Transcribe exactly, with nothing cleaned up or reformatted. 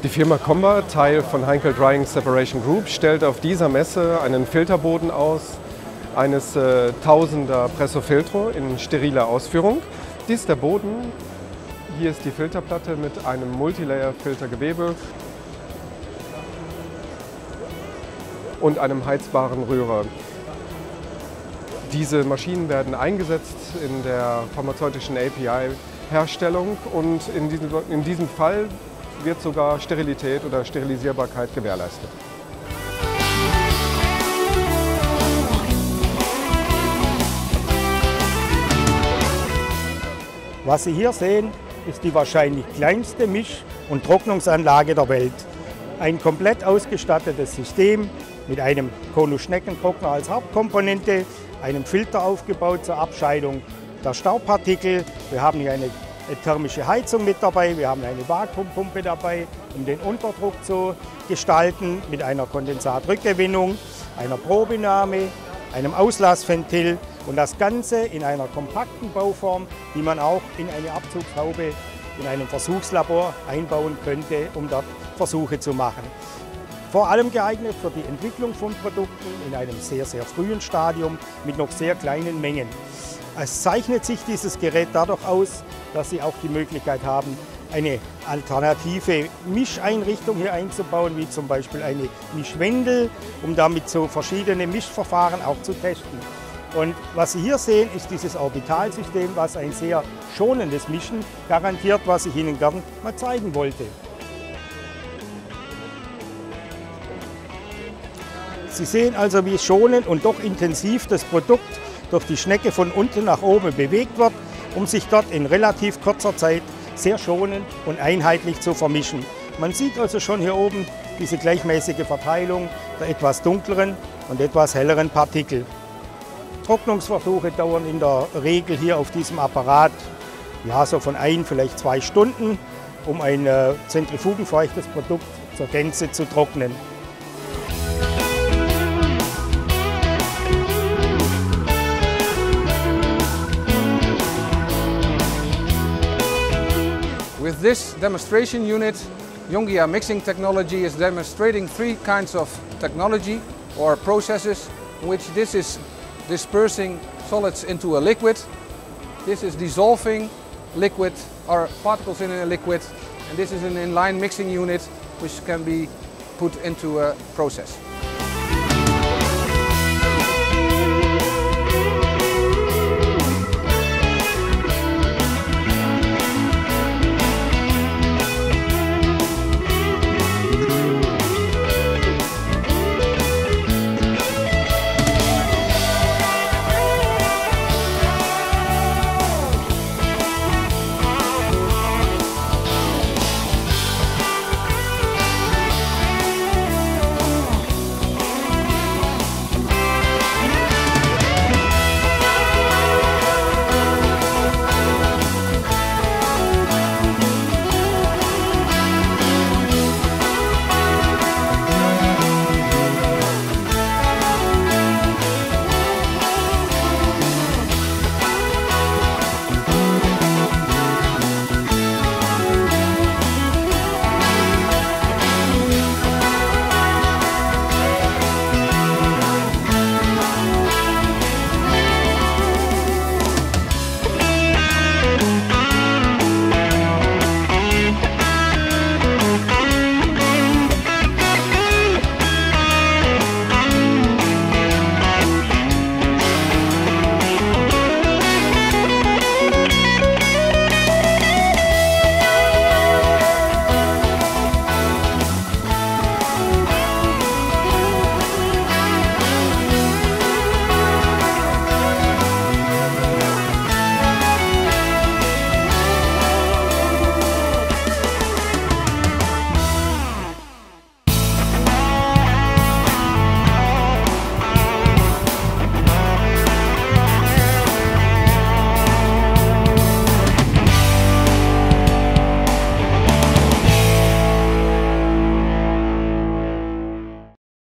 Die Firma Comba, Teil von Heinkel Drying Separation Group, stellt auf dieser Messe einen Filterboden aus, eines äh, Tausender Presso Filtro in steriler Ausführung. Dies ist der Boden. Hier ist die Filterplatte mit einem Multilayer-Filtergewebe und einem heizbaren Rührer. Diese Maschinen werden eingesetzt in der pharmazeutischen A P I-Herstellung und in diesem, in diesem Fall wird sogar Sterilität oder Sterilisierbarkeit gewährleistet. Was Sie hier sehen, ist die wahrscheinlich kleinste Misch- und Trocknungsanlage der Welt. Ein komplett ausgestattetes System mit einem Konus-Schneckentrockner als Hauptkomponente, einem Filter aufgebaut zur Abscheidung der Staubpartikel. Wir haben hier eine thermische Heizung mit dabei, wir haben eine Vakuumpumpe dabei, um den Unterdruck zu gestalten, mit einer Kondensatrückgewinnung, einer Probenahme, einem Auslassventil und das Ganze in einer kompakten Bauform, die man auch in eine Abzugshaube in einem Versuchslabor einbauen könnte, um dort Versuche zu machen. Vor allem geeignet für die Entwicklung von Produkten in einem sehr, sehr frühen Stadium mit noch sehr kleinen Mengen. Es zeichnet sich dieses Gerät dadurch aus, dass Sie auch die Möglichkeit haben, eine alternative Mischeinrichtung hier einzubauen, wie zum Beispiel eine Mischwendel, um damit so verschiedene Mischverfahren auch zu testen. Und was Sie hier sehen, ist dieses Orbitalsystem, was ein sehr schonendes Mischen garantiert, was ich Ihnen gern mal zeigen wollte. Sie sehen also, wie schonend und doch intensiv das Produkt durch die Schnecke von unten nach oben bewegt wird, um sich dort in relativ kurzer Zeit sehr schonend und einheitlich zu vermischen. Man sieht also schon hier oben diese gleichmäßige Verteilung der etwas dunkleren und etwas helleren Partikel. Trocknungsversuche dauern in der Regel hier auf diesem Apparat ja, so von ein, vielleicht zwei Stunden, um ein äh, zentrifugenfeuchtes Produkt zur Gänze zu trocknen. With this demonstration unit, Yongea Mixing Technology is demonstrating three kinds of technology or processes, in which this is dispersing solids into a liquid, this is dissolving liquid or particles in a liquid, and this is an inline mixing unit which can be put into a process.